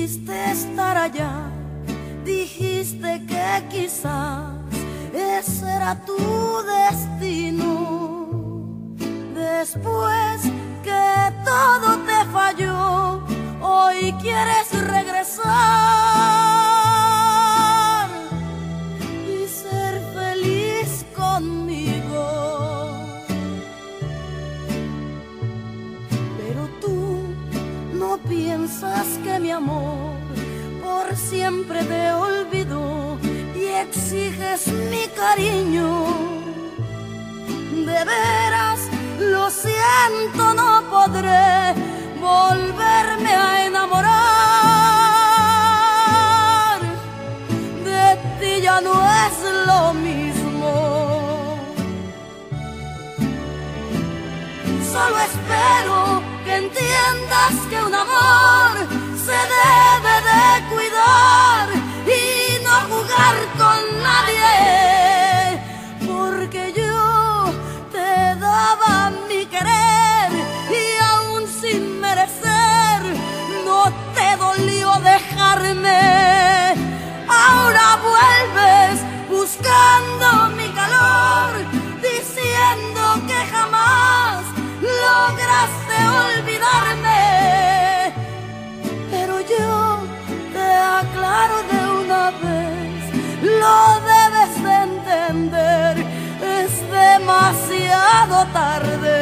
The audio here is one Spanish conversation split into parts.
quisiste estar allá, dijiste que quizás ese era tu destino. Después que todo te falló, hoy quieres regresar y ser feliz conmigo. Pero tú no piensas que mi amor por siempre te olvidó y exiges mi cariño. De veras, lo siento, no podré volverme a enamorar. De ti ya no es lo mismo. Solo espero que entiendas que un amor se debe de cuidar y no jugar con nadie, porque yo te daba mi querer y aún sin merecer no te dolió dejarme. Ahora vuelves buscando mi calor, diciendo que jamás lograste olvidarme. Pero yo te aclaro de una vez, lo debes de entender, es demasiado tarde.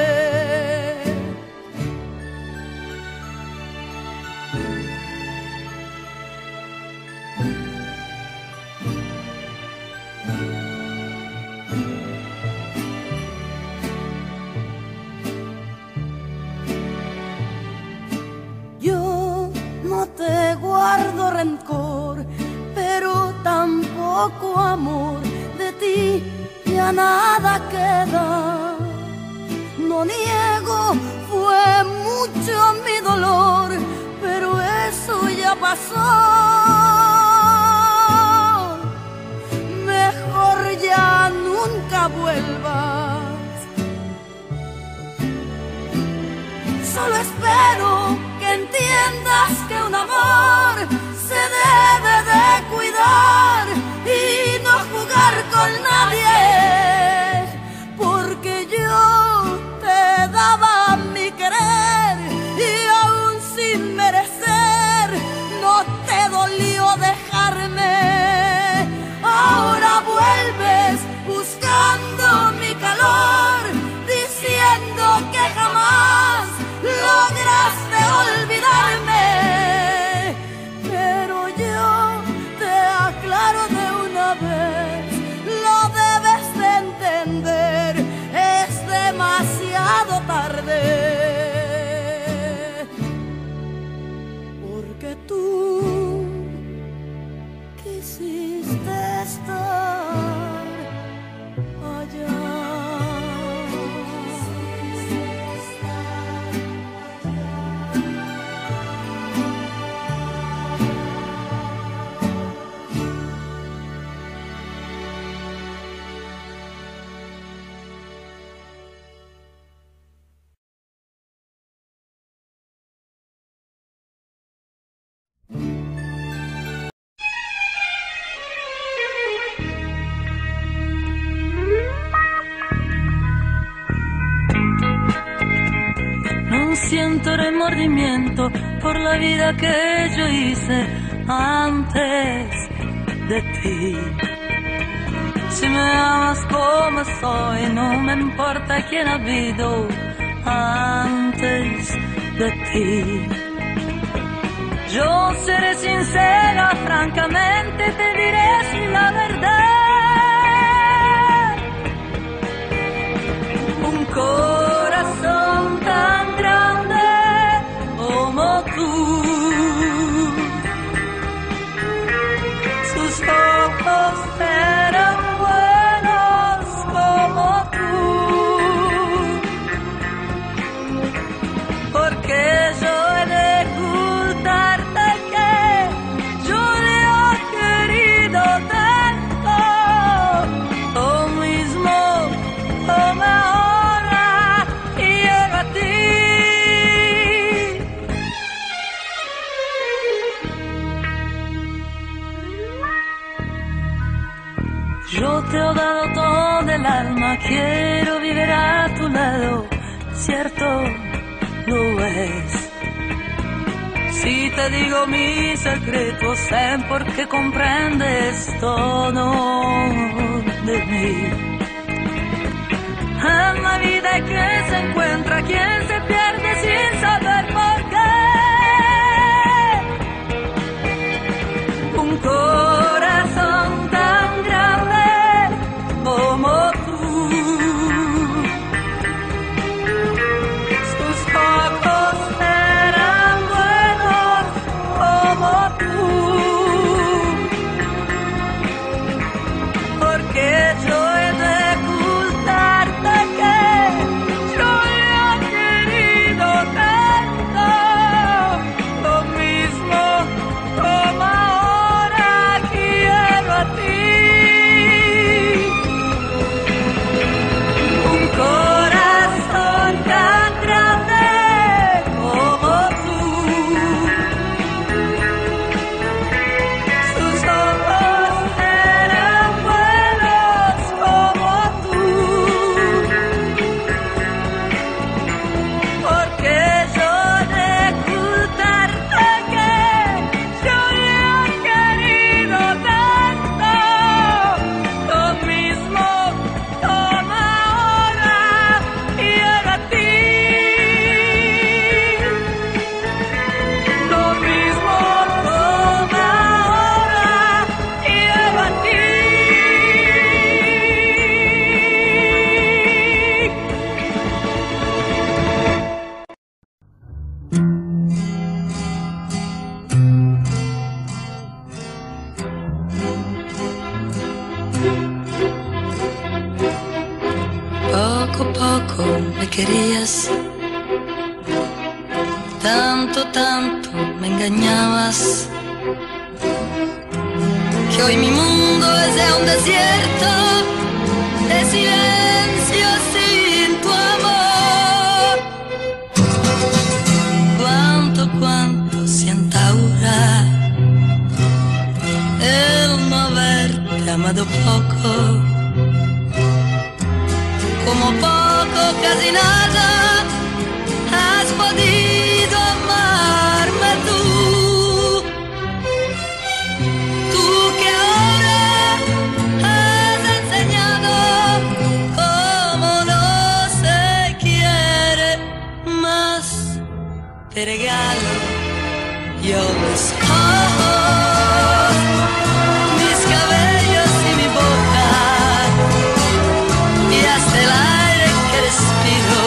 Yo no te guardo rencor, pero tampoco amor. De ti ya nada queda. No niego, fue mucho mi dolor, pero eso ya pasó. Mejor ya nunca vuelvas. Solo espero que entiendas que un amor se debe de cuidar y no jugar con nadie, porque yo te daba mi querer y aún sin merecer no te dolió dejarme. Ahora vuelves buscando mi calor, diciendo que jamás lograste olvidarme. Pero yo te aclaro de una vez, lo debes de entender, es demasiado tarde. Porque tú quisiste estar allá. Siento remordimiento por la vida que yo hice antes de ti. Si me amas como soy, no me importa quién ha habido antes de ti. Yo seré sincera, francamente te diré la verdad. Un corazón tan grande como tú, sus ojos eran buenos como tú, porque yo he de ocultarte que yo le he querido tanto. Yo te he dado todo el alma, quiero vivir a tu lado, cierto lo es. Si te digo mis secretos, sé por qué comprendes todo de mí. En la vida hay quien se encuentra, quien se pierde sin saber por qué. Un corazón tan grande como tú, sus ojos eran buenos como tú, porque yo he de ocultarte que yo he querido tanto, lo mismo como ahora quiero a ti. Un corazón tan grande como tú, sus ojos eran buenos como tú, porque yo de ocultarte que yo he querido tanto, lo mismo como ahora quiero a ti. Lo mismo como ahora quiero a ti. Poco a poco me querías, tanto me engañabas, que hoy mi mundo es ya un desierto de silencio sin tu amor. Cuánto siento ahora el no haberte amado poco, como poco, casi nada has podido amarme tú. Tú que ahora has enseñado cómo no se quiere más, te regalo yo mis ojos, mis cabellos y mi boca, y hasta el aire que respiro,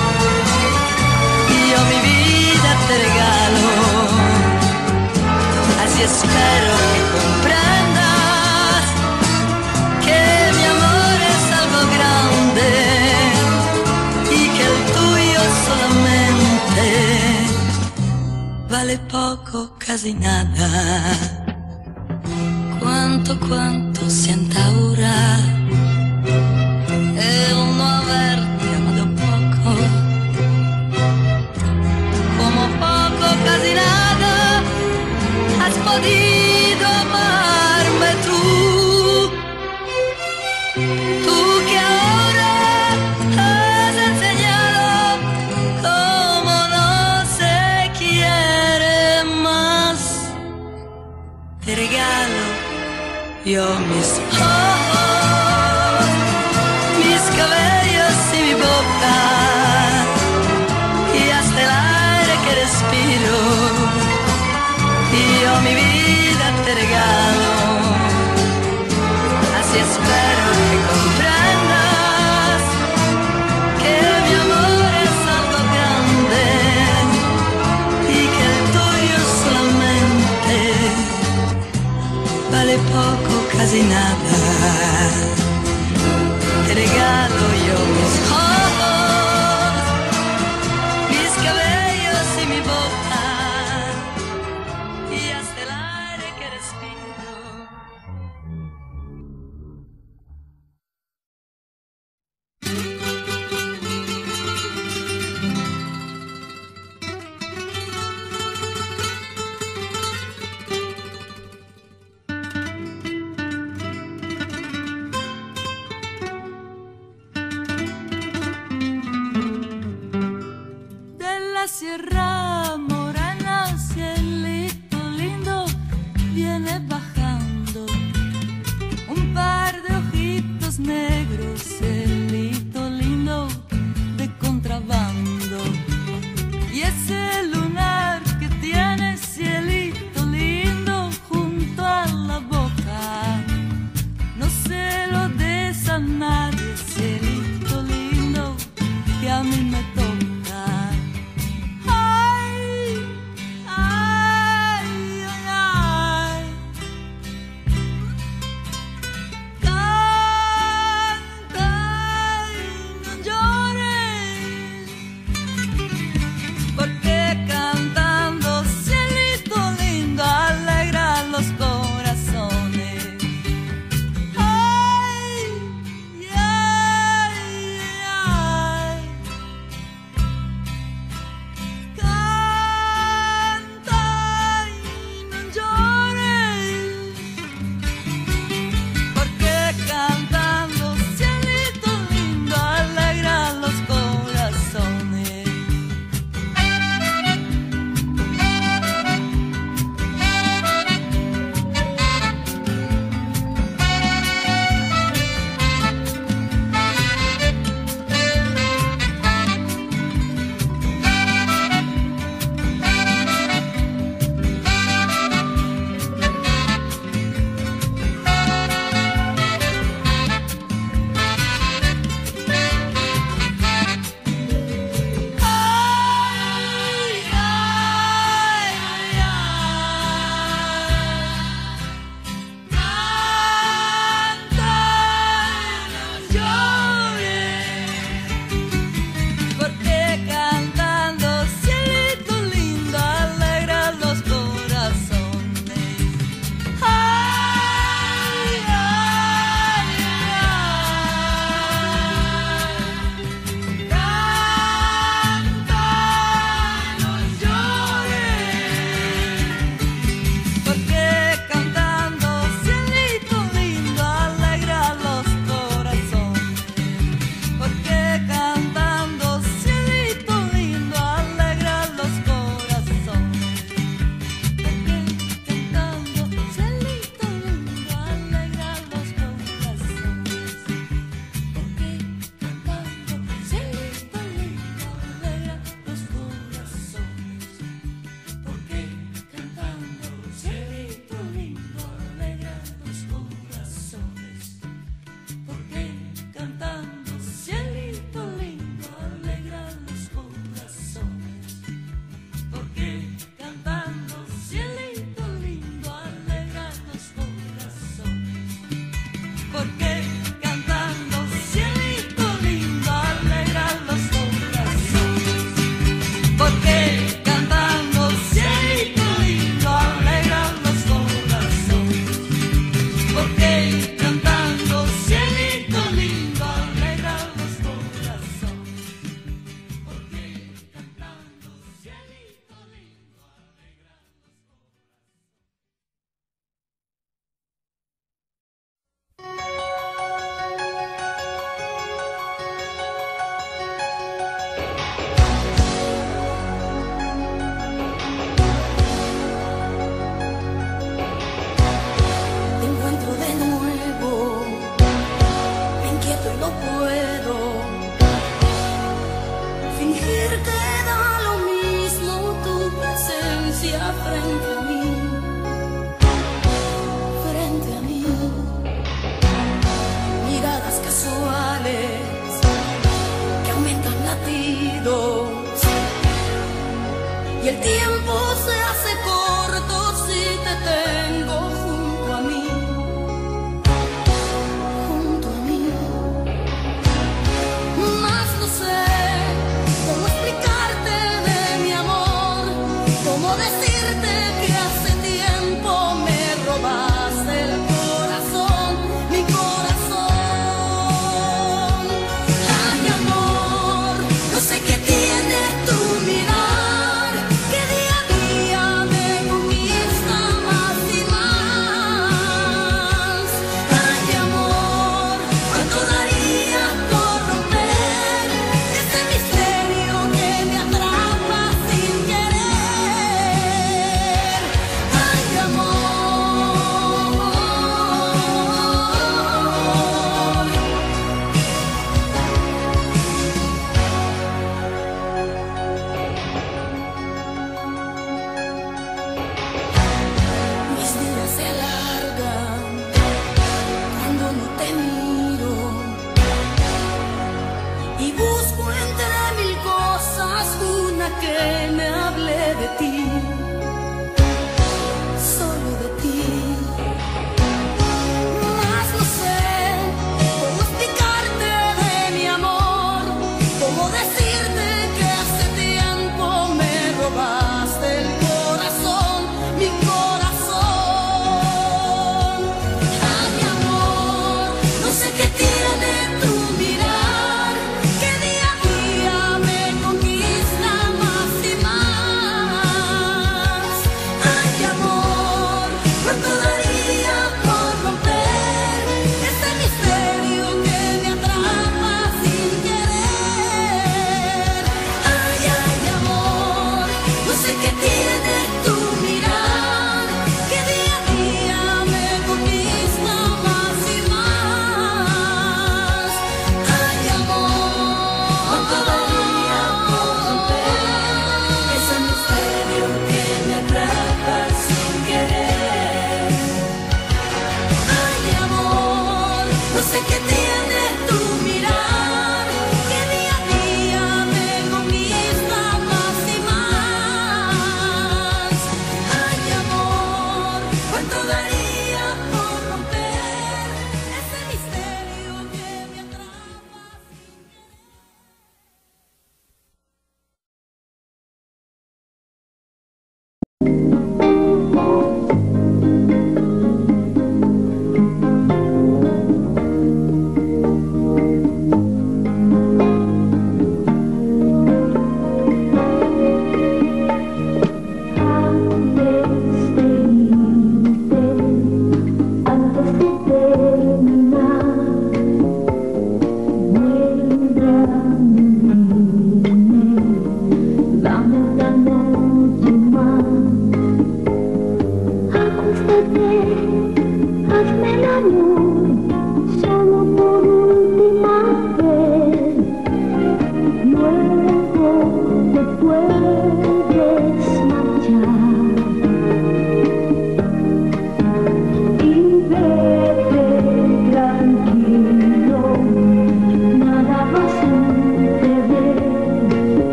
y yo mi vida te regalo. Así espero que comprendas que mi amor es algo grande y que el tuyo solamente vale poco, casi nada. Cuánto siento ahora el no haberte amado poco, como poco, casi nada has podido amarme tú. Tú que ahora has enseñado cómo no se quiere más, te regalo yo mis ojos, mis cabellos y mi boca, y hasta el aire que respiro, y yo mi vida te regalo. Así espero que comprendas que mi amor es algo grande y que el tuyo solamente vale poco, casi nada. Te regalo yo mis ojos, mis cabellos y mi boca, y hasta el aire que respiro.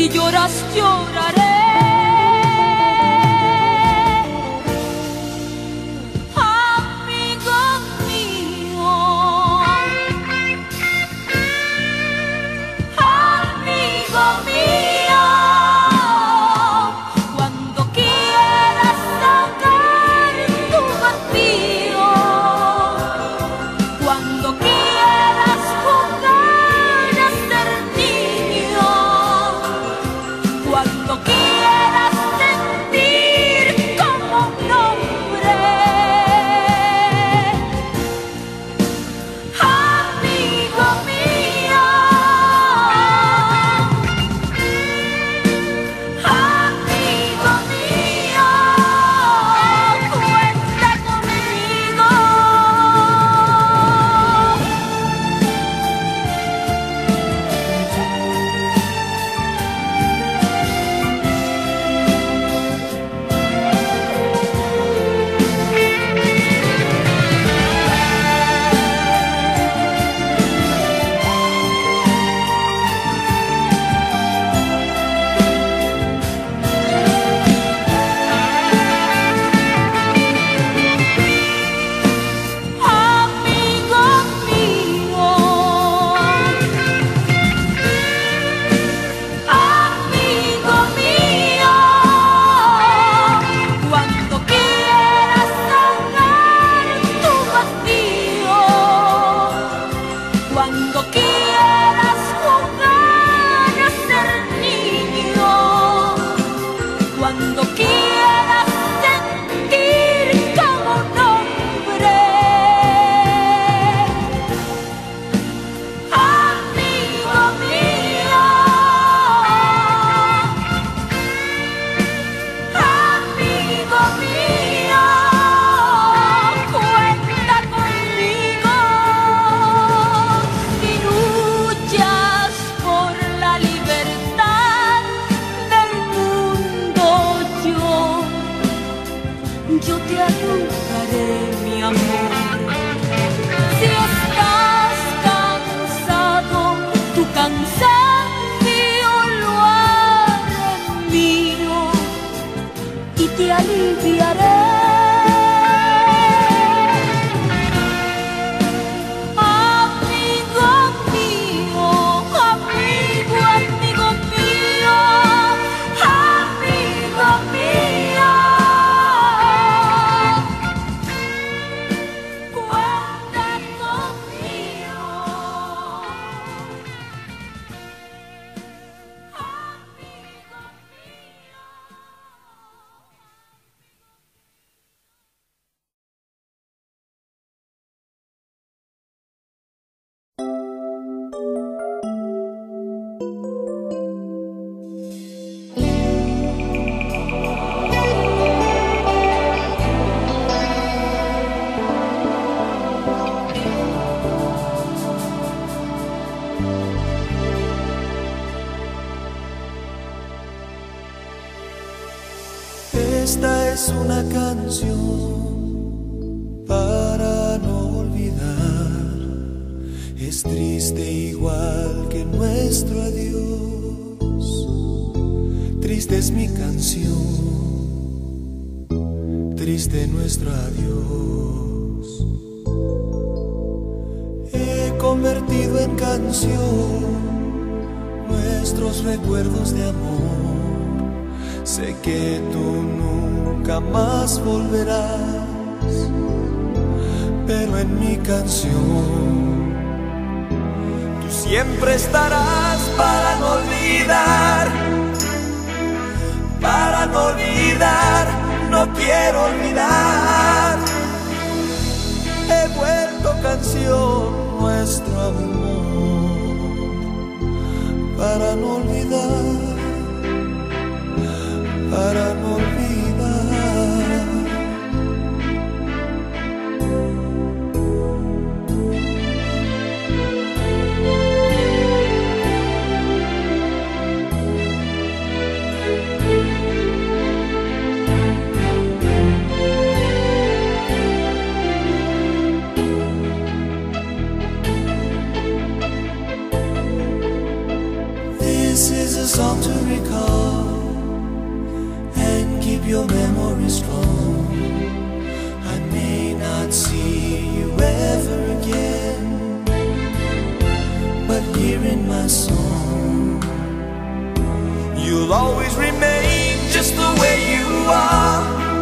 Si lloras, lloraré. Amigo mío, amigo mío, cuando quieras sacar tu vacío, cuando quieras jugar a ser niño, cuando quieras sentir como un hombre, amigo mío, amigo mío, cuenta conmigo. Amigo mío, amigo mío, cuando quieras sanar tu vacío, cuando quieras jugar a ser niño, cuando quieras sentir como un hombre, amigo mío, amigo mío, cuenta conmigo. Si luchas por la libertad del mundo, yo te ayudaré, mi amor. Si estás cansado, tu cansancio lo haré mío y te aliviaré. Amigo mío, amigo, amigo mío, amigo mío, cuenta conmigo. Esta es una canción para no olvidar. Es triste igual que nuestro adiós. Triste es mi canción, triste nuestro adiós. He convertido en canción nuestros recuerdos de amor. Sé que tú nunca más volverás, pero en mi canción tú siempre estarás para no olvidar, para no olvidar, no quiero olvidar. He vuelto canción nuestro amor, para no olvidar, para no olvidar. This is a song to recall here in my song. You'll always remain just the way you are,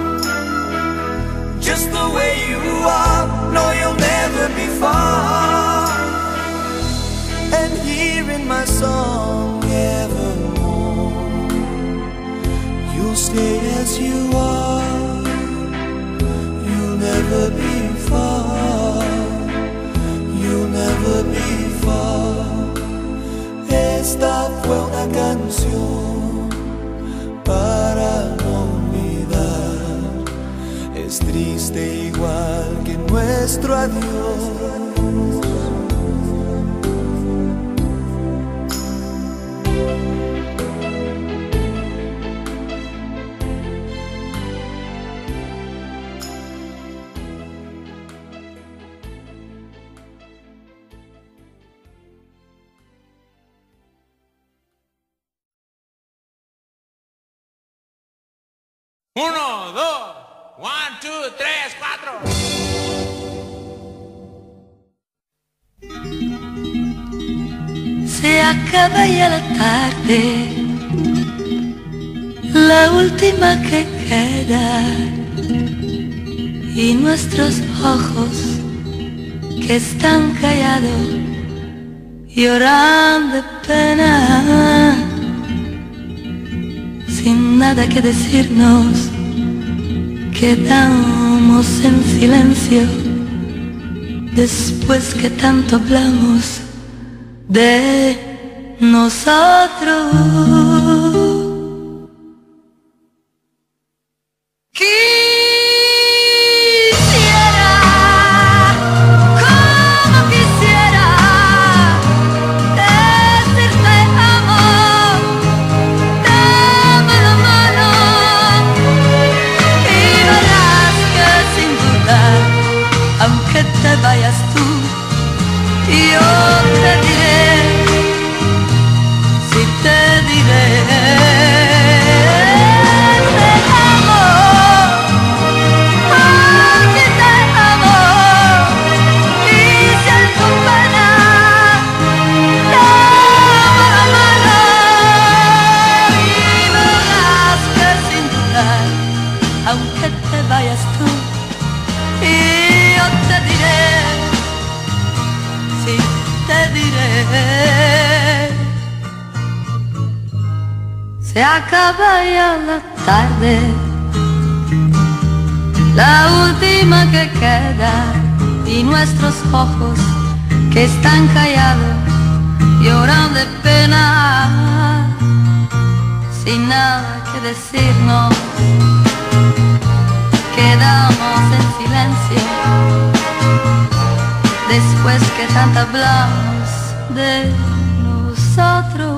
just the way you are. No, you'll never be far. And here in my song evermore, you'll stay as you are. You'll never be far, you'll never be far. Esta fue una canción para no olvidar. Es triste igual que nuestro adiós. Uno, dos, 1, 2, 3, 4. Se acaba ya la tarde, la última que queda, y nuestros ojos que están callados lloran de pena, sin nada que decirnos, quedamos en silencio después que tanto hablamos de nosotros. Te vayas tú y yo te diré, sí te diré, te amo, porque te amo, y si algo pena, te amo, y verás que sin dudar, aunque te vayas tú, y yo te diré, sí te diré. Se acaba ya la tarde, la última que queda, y nuestros ojos que están callados lloran de pena, sin nada que decirnos. Quedamos en silencio después que tanto hablamos de nosotros.